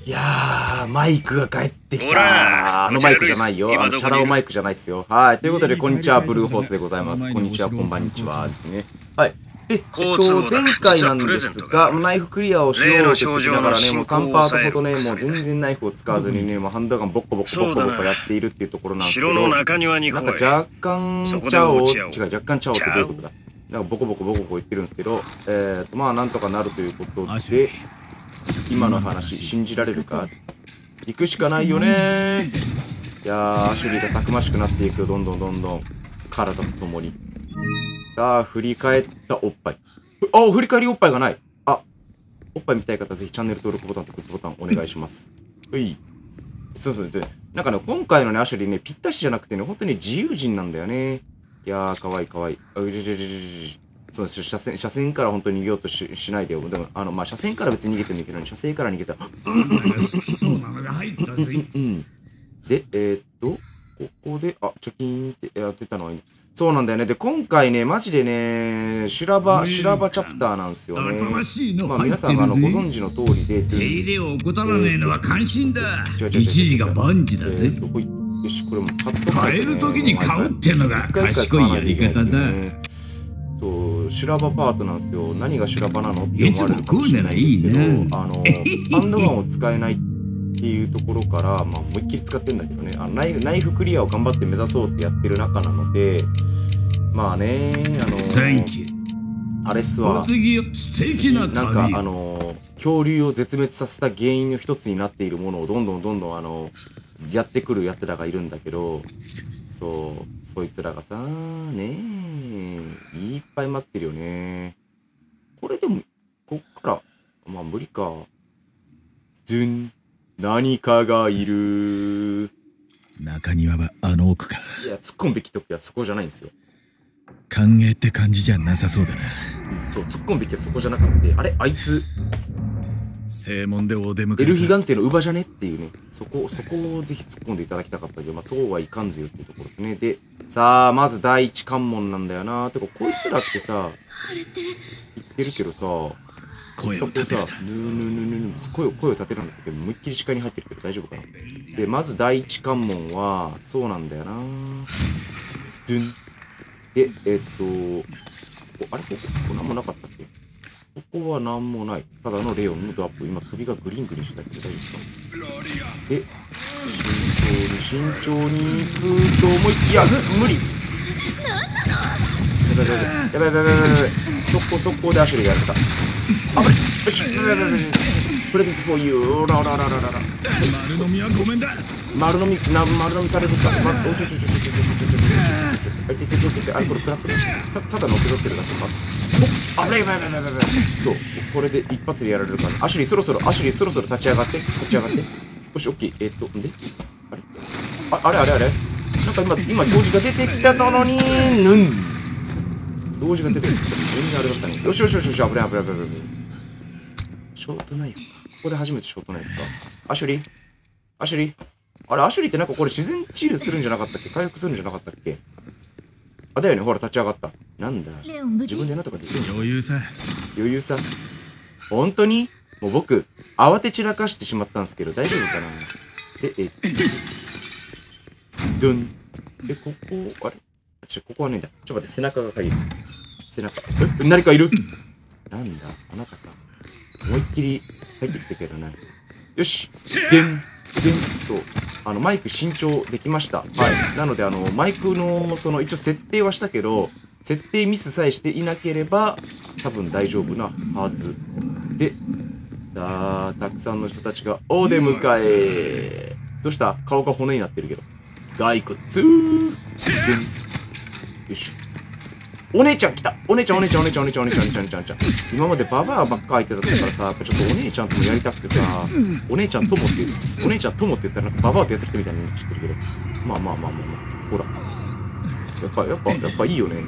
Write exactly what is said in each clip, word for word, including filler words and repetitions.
いやー、マイクが帰ってきた。あのマイクじゃないよ。あのチャラ男マイクじゃないっすよ。はい。ということで、こんにちは、ブルーホースでございます。こんにちは、こんばんにちは。ですね。はい。で、えっと、前回なんですが、ナイフクリアをしようと言いながらね、もうさんパートほどね、もう全然ナイフを使わずにね、もうハンドガンボッコボコボコボコやっているっていうところなんですけど、なんか若干チャオ、違う、若干チャオってどういうことだ。なんかボコボコボコボコ言ってるんですけど、えっと、まあ、なんとかなるということで、今の話、信じられるか？行くしかないよね。いやー、アシュリーがたくましくなっていくよ、どんどんどんどん。体とともに。さあ、振り返ったおっぱい。あ、振り返りおっぱいがない。あ、おっぱい見たい方、ぜひチャンネル登録ボタンとグッドボタンお願いします。うい。そうそうそう。なんかね、今回のね、アシュリーね、ぴったしじゃなくてね、本当に自由人なんだよね。いやー、かわいいかわいい。あ、うじゅじゅじゅじゅじゅ。そうです。車線、車線から本当に逃げようと し, しないでよ。でも、あの、まあ、車線から別に逃げてるんだけど、ね、車線から逃げた。 そうなのが入ったぜ。 うん。で、えー、っと、ここで、あ、チョキーンってやってたのは、そうなんだよね。で、今回ね、マジでね、修羅場、修羅場チャプターなんですよね。まあ、皆さん、あの、ご存知の通りで、 手入れを怠らねえのは関心だ。 違う違う違う違う一時が万事だぜ。 えーっと、ほい。よし、これもカット買える時に買うってのが賢いやり方だ。 そう、修羅場パートなんですよ。何が修羅場なのって思われるかもしれないんですけど、あの、ハンドガンを使えないっていうところから、まあ、思いっきり使ってんだけどね、あのナイフ、ナイフクリアを頑張って目指そうってやってる中なので、まあね、あの、あれっすわ、次、なんか、あの、恐竜を絶滅させた原因の一つになっているものをどんどんどんどん、あの、やってくる奴らがいるんだけど、そう、そいつらがさ、ねえ、いっぱい待ってるよね。これでも、こっから、まあ無理か。ズン、何かがいる。 中庭はあの奥か。 いや、突っ込むべき時はそこじゃないんですよ。 歓迎って感じじゃなさそうだな。 うん、そう、突っ込むべきはそこじゃなくて、あれあいつ。 正門でお出迎え。 エルヒガンテの乳母じゃねっていうね、そこ、そこをぜひ突っ込んでいただきたかったけど、まあそうはいかんぜよっていうところですね。で、さあ、まず第一関門なんだよな。てか、こいつらってさ、言ってるけどさ、 声を立てるな。 ぬぬぬぬぬ声を、声を立てるんだけど、思いっきり視界に入ってるけど大丈夫かな。で、まず第一関門は、そうなんだよな。ドゥン。で、えっと、あれここ、ここなんもなかったっけ？ここはなんもない。ただのレオンのドアップ。今首がグリングリンしてたけど大丈夫ですか？で、慎重に、慎重に行くと思いきや、無理！やばいやばいやばいやばいやばいやばい。速攻速攻でアシュリーがやられた。あぶれ！よし！やばいやばいやばい。プレゼントフォーユー。ラララララララ。 丸飲みはごめんだ。 丸飲み、な丸飲みされるか。ま、おちょちょちょちょちょちょちょちょちょちょちょちょちょ。あいててててて、あれこれクラップね。たただ乗っけ取ってるだけか。おあ、やばいやばいやばいやばい。そう、これで一発でやられるから。アシュリーそろそろ、アシュリーそろそろ立ち上がって、立ち上がって。よし、オッケー。えっと、んであれあ、あれあれあれなんか今、今表示が出てきたのに、ぬん。表示が出てきたのに、全然あれだったね。よしよしよしよし、危ない危ない危ない危ない。ショートナイフか。ここで初めてショートナイフか。アシュリーアシュリーあれ、アシュリーってなんかこれ自然治癒するんじゃなかったっけ？回復するんじゃなかったっけ？あ、だよね、ほら、立ち上がった。なんだ自分でなんとかできるの？ 余裕さ。 余裕さ。本当にもう僕、慌て散らかしてしまったんですけど、大丈夫かな？で、えっと、ドン。で、ここ、あれちょ、ここはねえんだ。ちょっと待って、背中が入る。背中。え、何かいる？なんだあなたか。思いっきり入ってきたけどな。よしでんでんそう。あの、マイク新調できました。はい。なので、あの、マイクの、その、一応設定はしたけど、設定ミスさえしていなければ、多分大丈夫なはず。で、さあ、たくさんの人たちがお出迎え。どうした？顔が骨になってるけど。骸骨。ツー。よいしょ。お姉ちゃん来た！お姉ちゃんお姉ちゃんお姉ちゃんお姉ちゃんお姉ちゃんお姉ちゃんお姉ちゃんお姉ちゃん。今までババアばっか相手だったからさ、やっぱちょっとお姉ちゃんともやりたくてさ、お姉ちゃんともって言う、お姉ちゃんともって言ったらなんかババアとやってきたみたいに知ってるけど。まあまあまあまあまあ。ほら。やっぱ、やっぱ、やっぱいいよね。うん。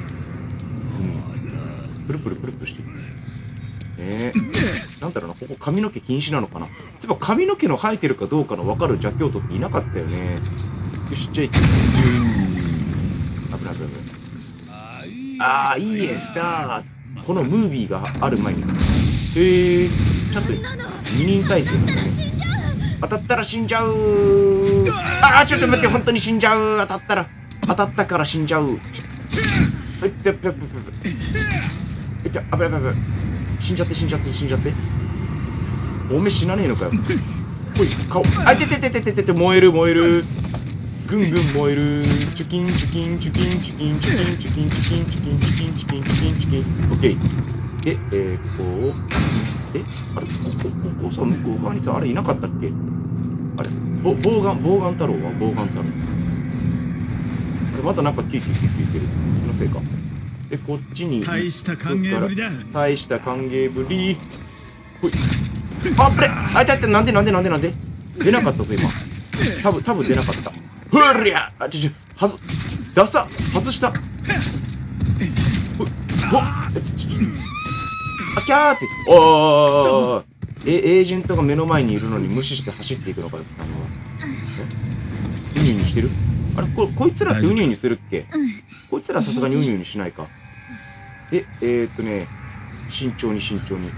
プルプルプルプルしてる。ねえ。なんだろうな、ここ髪の毛禁止なのかな。そういえば髪の毛の生えてるかどうかの分かる邪教徒っていなかったよね。よし、じゃあ行って。危ない危ない危ない。ああ、いいえ、スター。このムービーがある前に。へえ、ちゃんと二人体制なんだね。 当たったら死んじゃう。ああ、ちょっと待って、本当に死んじゃう。当たったら。当たったから死んじゃう。えっと、えっと、えっと、あぶやぶやぶや。死んじゃって、死んじゃって、死んじゃって。おめえ死なねえのかよ。ほい、顔。あ、ててててててて、燃える、燃える。ぐんぐん燃える。チュキン、チュキン、チュキン、チュキン、チュキン、チュキン、チュキン、チュキン、チュキン、チュキン、チュキン、チュキン。オッケー。で、えー、こう。え、あれ、ここ、ここさ、向こう側にさ、あれいなかったっけ？あれ、ぼ、ボウガン、ボウガン太郎はボウガン太郎。あれ、またなんかキューキューキューキューいってる。気のせいか。で、こっちに。 大した歓迎ぶりだ。 大した歓迎ぶり。ほい。あ、ぶれ！あ、ちょっと、なんでなんでなんでなんで出なかったぞ、今。多分、多分出なかった。ふりゃ！あ、ちょ、ちょ、はず、ダサ！外した！ほい。ほっ！ちょ、ちょ、ちょ。あ、キャーって。おー！え、エージェントが目の前にいるのに無視して走っていくのかよ、さんは。え？ウニウニしてる？あれ、こ、こいつらってウニウニするっけ？こいつらさすがにウニウニしないか。で、えーっとね、慎重に慎重に。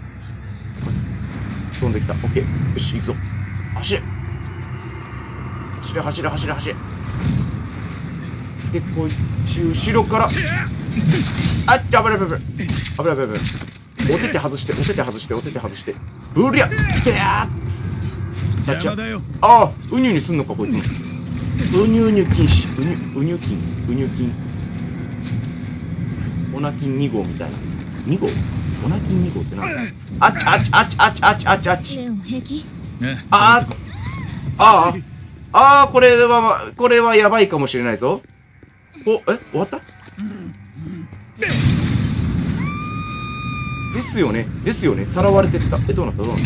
飛んできた。オッケー。よし、行くぞ。走れ。走れ、走れ、走れ、走れ。で、こいつ、後ろから。あっ、危ない、危ない、危ない。危ない、危ない、危ない。お手手外して、お手手外して、お手手外して。ブリャッてやーっつ。 邪魔だよ。 ああ、ウニュウニすんのか、こいつ。ウニュウニュ禁止。ウニュ、ウニュキン。ウニュキン。オナキンに号みたいな。に号？オナキンに号ってなんだ？あっちあっちあっちあっちあっちあっちあっち。 レオン平気？ あーあーあー、これは、これはやばいかもしれないぞ。お、え、終わった？ですよね。ですよね。さらわれてった。え、どうなったどうな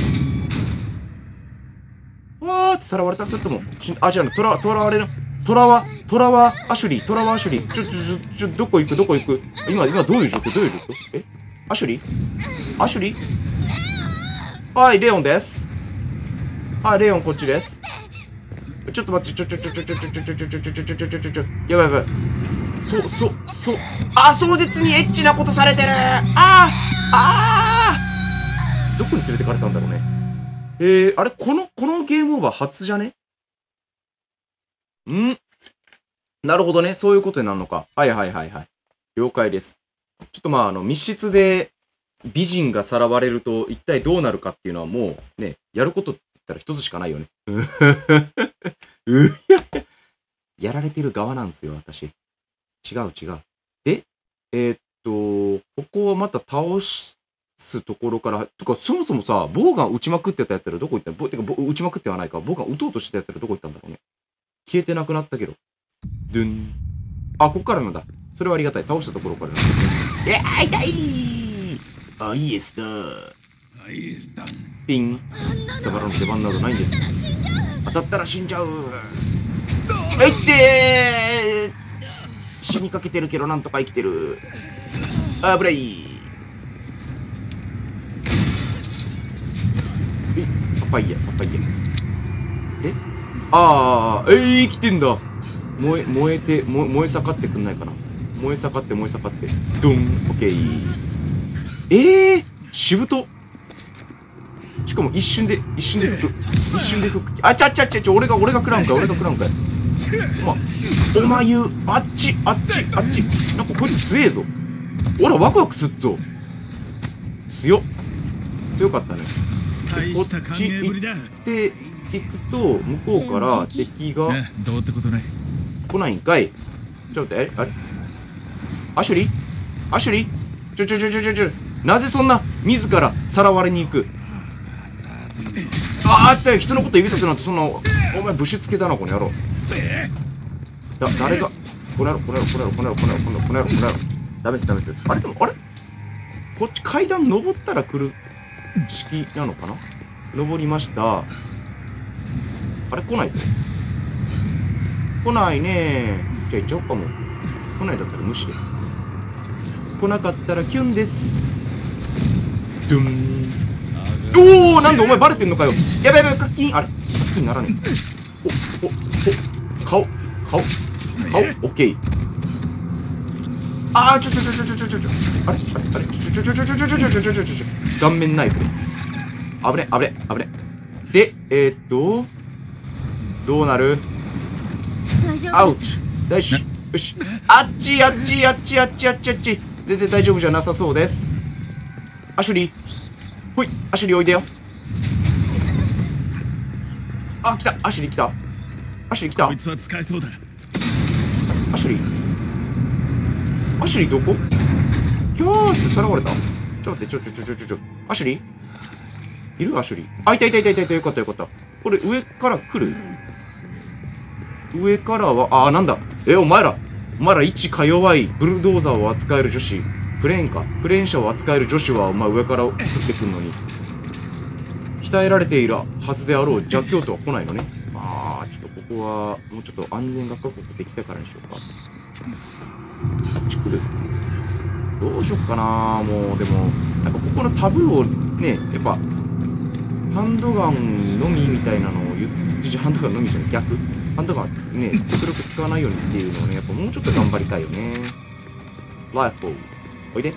ったわーってさらわれたそれとも、しあ、違うの。トラ、トラわれる。トラは、トラはアシュリー、トラはアシュリー。ちょ、ちょ、ちょ、ちょ、どこ行くどこ行く今、今どういう状況どういう状況えアシュリーアシュリーはい、レオンです。はい、レオンこっちです。ちょっと待って、ちょ、ちょ、ちょ、ちょ、ちょ、ちょ、ちょ、ちょ、ちょ、ちょ、ちょ、ちょ、ちょ、ちょ、ちょ、ちょ、やばいやばい。そう、そう、そう。あ、壮絶にエッチなことされてるああああどこに連れてかれたんだろうね。えー、あれこの、このゲームオーバー初じゃねんなるほどね。そういうことになるのか。はいはいはいはい。了解です。ちょっとまあ、あの、密室で美人がさらわれると一体どうなるかっていうのはもうね、やることって言ったら一つしかないよね。うややられてる側なんですよ、私。違う違う。で、えー、っと、ここはまた倒すところから、とか、そもそもさ、ボウガン撃ちまくってたやつらどこ行ったのてか、撃ちまくってはないか。ボウガン撃とうとしてたやつらどこ行ったんだろうね。消えてなくなったけど。ドゥン。あ、こっからなんだ。それはありがたい。倒したところからなんだ。いやー、痛いあ、イエスだピン。貴様らの出番などないんです。当たったら死んじゃう。あいってー死にかけてるけどなんとか生きてる。あぶれい。え、パパイヤ、パパイヤ。えああ、えー、生きてんだ。燃え、燃えて、燃え、燃え盛ってくんないかな。燃え盛って、燃え盛って。ドン、オッケー。えー、しぶと。しかも一瞬で、一瞬で吹く。一瞬で吹く。あちゃちゃちゃちゃ、俺が、俺が食らうんかい、俺が食らうんかい。お前、お前言う、あっち、あっち、あっち。なんかこいつ強えぞ。おら、ワクワクすっぞ。強っ。強かったね。でこっち行っていくと、向こうから敵がどうってことない来ないんかい。ちょっと待って、あれアシュリーアシュリーちょちょちょちょちょちょ。なぜそんな自らさらわれに行くああって人のこと指さすなんてそんな、お前武士つけだな、この野郎。だ、誰が、この野郎、この野郎、この野郎、この野郎、この野郎、この野郎、この野郎、この野郎。ダメです、ダメです。あれでも、あれこっち階段登ったら来る式なのかな。登りました。あれ来ないぞ。来ないねー。じゃあ行っちゃおうかも。来ないだったら無視です。来なかったらキュンです。ドゥン。おおなんでお前バレてんのかよ。やばいやばい、課金。あれ課金ならねえ。お、お、お、顔、顔、顔、オッケー。あー、ちょちょちょちょちょちょちょちょ。あれあれあれちょちょちょちょちょちょちょちょちょちょちょちょ。顔面ナイフです。危ね、危ね、危ね。 で、えー、っと、どうなる？ 大丈夫。 アウチ。大丈夫。よし。あっち、あっち、あっち、あっち、あっち、あっち。全然大丈夫じゃなさそうです。アシュリー。ほい、アシュリーおいでよ。あ、来た。アシュリー来た。アシュリー来た。 こいつは使えそうだ。 アシュリー。アシュリーどこ？キャーってさらわれた。ちょっと待って、ちょちょちょちょちょちょ。アシュリーいる？アシュリー。あ、いたいたいたいたいた。よかったよかった。これ上から来る？上からは、あ、なんだ。え、お前ら。お前ら一か弱いブルドーザーを扱える女子。クレーンか。クレーン車を扱える女子は、お前上から降ってくんのに。鍛えられているはずであろう弱強とは来ないのね。ああ、ちょっとここは、もうちょっと安全が確保できたからにしようか。あっち来る？どうしよっかな。もう、でも、なんかここのタブーをね、やっぱ、ハンドガンのみみたいなのを言って、ハンドガンのみじゃない、逆。ハンドガンね、極力使わないようにっていうのをね、やっぱもうちょっと頑張りたいよね。ライフル。おいで。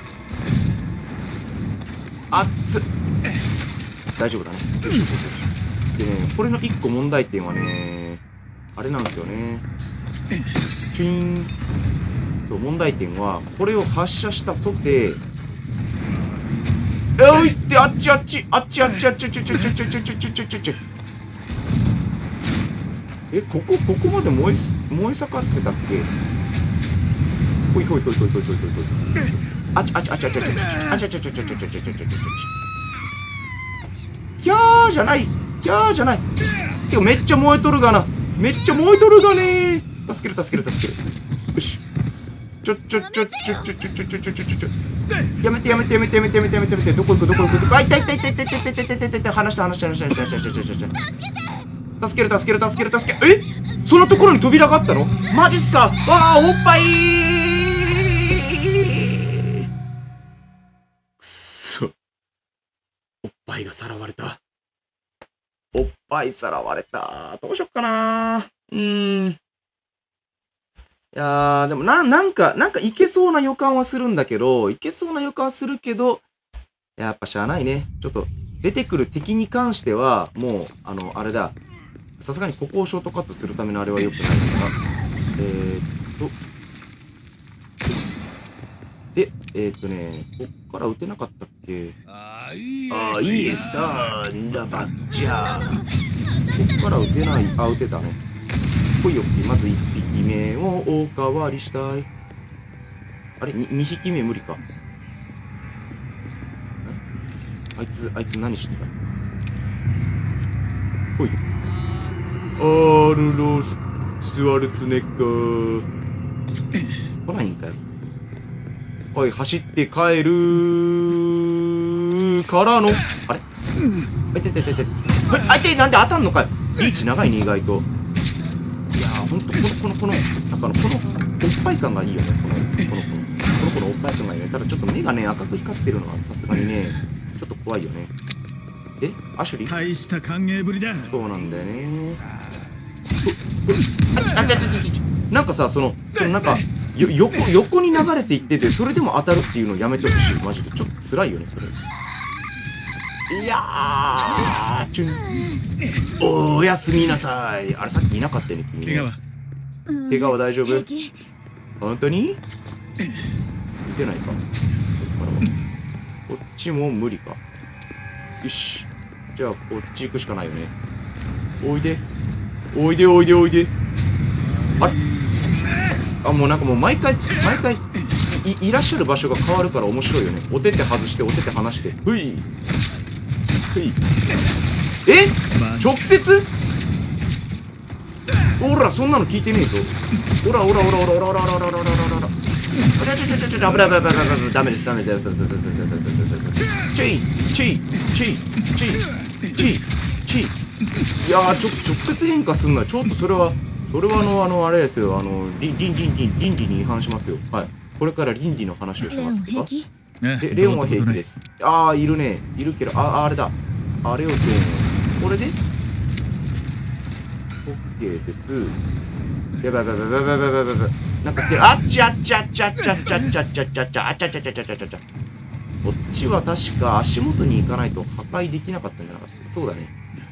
あっつっ。大丈夫だね。よしよしよしよし。でね、これの一個問題点はね、あれなんですよね。チュイーン。そう、問題点は、これを発射したとて、えおいって、あっちあっち、あっちあっちあっちあっちあっちあっちあっちあっちあっちあっちあっちあっち。え、ここ、ここまで燃えす、燃え盛ってたっけ？ほいほいほいほいほいほいほいほい。あっちあっちあっちあっちあっちあっちあっちあっちあっちあっちあっちあっちあっちあっちあっちあっちあっち。キャーじゃない、キャーじゃない。てかめっちゃ燃えとるがな。めっちゃ燃えとるがね。助ける助ける助ける。よし。ちょちょちょちょちょちょちょちょちょちょちょちょ。やめてやめてやめてやめてやめてやめてやめて。どこ行くどこ行くどこ。あ、いたいたいたいたいたいたいたいたいたいた。話した話した話した話した話した話した。助ける助ける助ける助ける。え、そんなところに扉があったの？マジっすか？わあ、おっぱいー。くそ、おっぱいがさらわれた。おっぱいさらわれた。どうしよっかな。うーん。いやー、でもな、なんか、なんかいけそうな予感はするんだけど、いけそうな予感はするけど、やっぱしゃあないね。ちょっと、出てくる敵に関しては、もう、あの、あれだ。さすがにここをショートカットするためのあれは良くないから。えーっと。で、えーっとね、こっから撃てなかったっけ？ ああ、いいああ、いいえ、スターンだバッチャー。こっから撃てない。あ、撃てたね。ほいよっぴ、まずいっぴきめをおかわりしたい。あれ、ににひきめ無理か。あいつ、あいつ何してた？ほい。アールロス・スワルツネッガー。来ないんかよ。おい、走って帰るからの、あれあいてててて。あいて、なんで当たんのかよ。リーチ長いね、意外と。いやー、ほんと、この、この、この、なんかあの、この、おっぱい感がいいよね。この、この、この、この子のおっぱい感がいいね。ただちょっと目がね、赤く光ってるのはさすがにね、ちょっと怖いよね。え、アシュリー？ 大した歓迎ぶりだ。 そうなんだよね。あっちあっちあっちあっち。なんかさ、その、そのなんか、よ、横、横に流れていってて、それでも当たるっていうのをやめてほしい。マジで。ちょっと辛いよね、それ。いやー、チュン。おやすみなさい。あれ、さっきいなかったよね、君ね。 怪我は？ 怪我は大丈夫？ 平気。 本当に？見てないか。こっからは。こっちも無理か。よし。じゃあ、こっち行くしかないよね。おいで。おいでおいでおいで。あれ？あ、もうなんかもう毎回、毎回い、いらっしゃる場所が変わるから面白いよね。お手手外して、お手手離して。ふい。ふい。え？直接？ほら、そんなの聞いてねえぞ。ほらほらほらほらほらほらほらほらほらほらほら。あちょちょちょちょちょ、危ない危ない危ない危ない。ダメです、ダメです。そうそうそうそうそうそうそうそう。チイチイチイチイチイチイ。いやー、ちょ、直接変化すんのは、ちょっとそれは、それはあの、あの、あれですよ。あの、倫理、倫理、倫理に違反しますよ。はい。これから倫理の話をしますか？レ、レオンは平気です。ああ、いるね。いるけど、あ、あれだ。あれを今日、これで ?OK です。やばいやばいやばいやばいやばいやばいやばい。なんか来てる。あっちあっちあっちあっちあっちあっちあっちあっちあっちあっちあっちあっちあっちあっちあっちあっち。こっちは確か足元に行かないと破壊できなかったんじゃなかった。そうだね。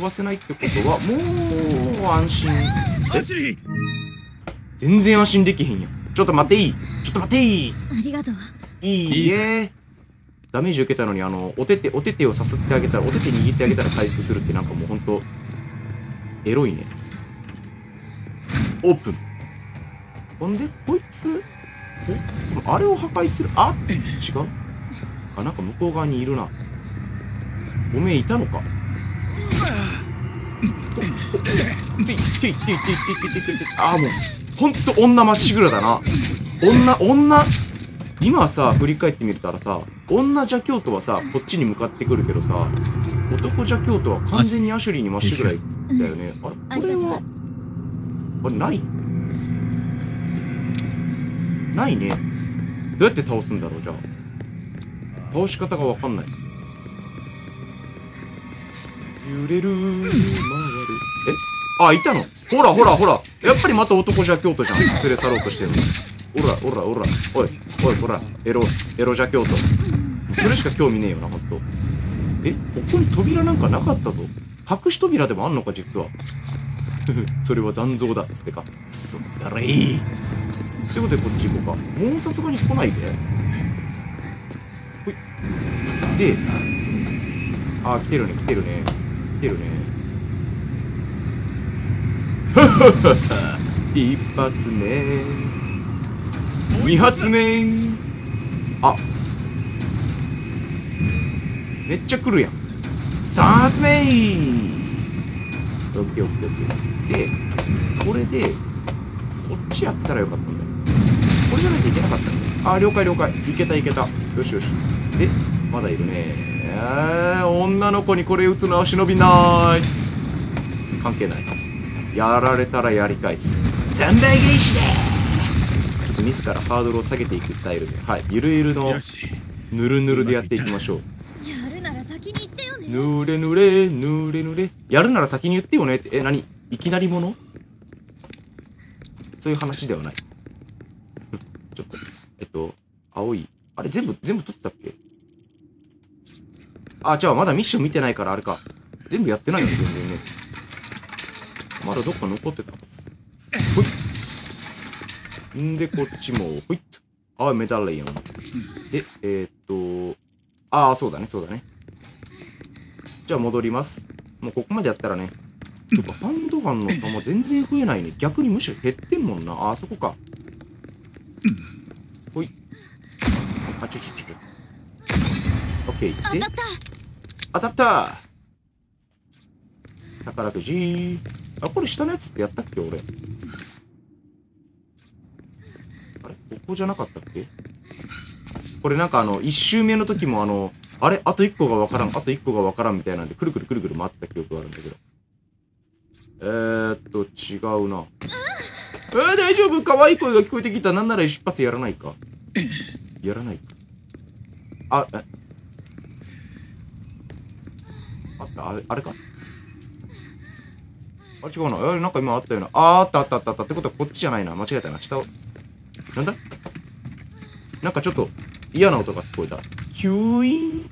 飛ばせないってことは、もう安心。 走り全然安心できへんやん。ちょっと待っていいちょっと待っていいありがとう。 いいえダメージ受けたのに、あの、お手手、お手手をさすってあげたら、お手手握ってあげたら回復するってなんかもうほんと、エロいね。オープン。ほんで、こいつ、おあれを破壊する。あ違うあ、なんか向こう側にいるな。おめえいたのかていていていていていていていてああ、もう、ほんと女まっしぐらだな。女、女、今さ、振り返ってみたらさ、女邪教徒はさ、こっちに向かってくるけどさ、男邪教徒は完全にアシュリーにまっしぐらいだよね。あれこれは、あれ、ないないね。どうやって倒すんだろう、じゃあ。倒し方がわかんない。揺れる回る。えあ、いたのほらほらほら。やっぱりまた男邪教徒じゃん。連れ去ろうとしてるの。おらおらおら。おいおいほら。エロ、エロ邪教徒。それしか興味ねえよな、ほんと。えここに扉なんかなかったぞ。隠し扉でもあんのか、実は。それは残像だ。つってか。くそ、だれい。ってことでこっち行こうか。もうさすがに来ないで。ほい。で、あー、来てるね、来てるね。来てるね。はっはっは。一発目。二発目。あ。めっちゃ来るやん。三発目。オッケーオッケーオッケー。で、これで、こっちやったらよかったんだよ。これじゃないといけなかったんだよ。あー、了解了解。いけたいけた。よしよし。で、まだいるね。えー、女の子にこれ打つのは忍びない。関係ない。やられたらやり返す。全米ゲイシでちょっと自らハードルを下げていくスタイルで、はい、ゆるゆるのよしぬるぬるでやっていきましょう。 やるなら先に言ってよね。 ぬれぬれ、ぬれぬれ。やるなら先に言ってよねって、え、何いきなりものそういう話ではない。ちょっと、えっと、青い。あれ全部、全部取ったっけあ、じゃあまだミッション見てないからあれか。全部やってないよね、全然ね。まだどっか残ってたはず。ほい。んで、こっちも、ほいっと。あ、メダリオン。で、えー、っと、ああ、そうだね、そうだね。じゃあ戻ります。もうここまでやったらね。ちょっとハンドガンの弾全然増えないね。逆にむしろ減ってんもんな。あ、あそこか。ほい。あ、ちょちょちょちょ。オッケー。で、 当たった。 当たった宝くじ。あ、これ下のやつってやったっけ俺。あれここじゃなかったっけこれなんかあの、一周目の時もあの、 あれあといっこがわからん、あといっこがわからんみたいなんで、くるくるくるくる回ってた記憶があるんだけど。えーっと、違うな。えー、大丈夫、可愛い声が聞こえてきた。なんなら一発やらないか。やらないか。あ、え。あった、あれ、あれかあ、違うな。え、なんか今あったよな。あー、あったあったあったあった。ってことはこっちじゃないな。間違えたな。下を。なんだなんかちょっと嫌な音が聞こえた。キュイーン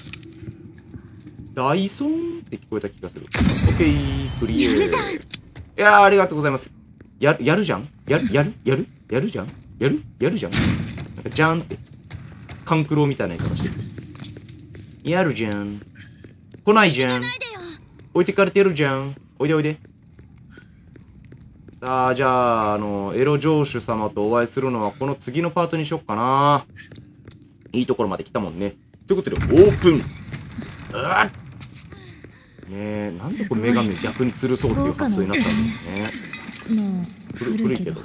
ダイソンって聞こえた気がする。オッケー、クリア。 やるじゃん。 いやー、ありがとうございます。やる、やるじゃんやる、やる、やる、やるじゃんやる、やるじゃんなんか、じゃんって。カンクロみたいな言い方してる。やるじゃん。来ないじゃん。置いてかれてるじゃん。おいでおいで。さあ、じゃあ、あの、エロ城主様とお会いするのはこの次のパートにしよっかな。いいところまで来たもんね。ということで、オープン。うわっねえ、なんでこれ女神を逆に吊るそうっていう発想になったんだろうね。 もう古古いけど。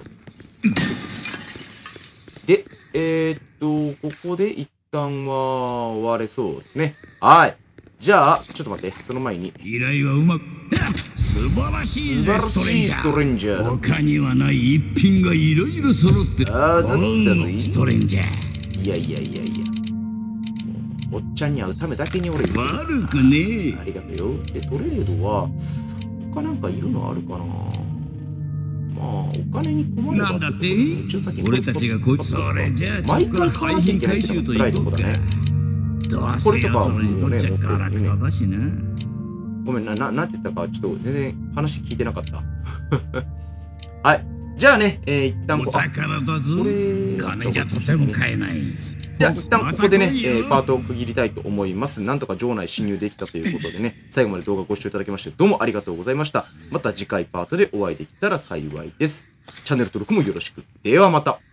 で、えー、っと、ここで一旦は終われそうですね。はい。じゃあ、ちょっと待って、その前に。 依頼はうまく。素晴らしい素晴らしいストレンジャー。 他にはない一品がいろいろ揃ってる。 あーざっすだぜストレンジャー。 いやいやいやいや。おっちゃんに会うためだけに俺悪くねありがとうよ。で、トレードは、他なんかいるのあるかな。まあ、お金に困え。 ればなんだって俺たちがこいつそれじゃあ毎回買わなきゃいけないっていうのが辛いとこだね。これとかもうね、持ってるね。ごめんな、な、なんて言ったか、ちょっと全然話聞いてなかった。はい。じゃあね、えー、一旦こお宝だぞ。 これ金じゃとても買えない。 じゃあ一旦ここでね、えー、パートを区切りたいと思います。なんとか場内侵入できたということでね、最後まで動画ご視聴いただきましてどうもありがとうございました。また次回パートでお会いできたら幸いです。チャンネル登録もよろしく。ではまた。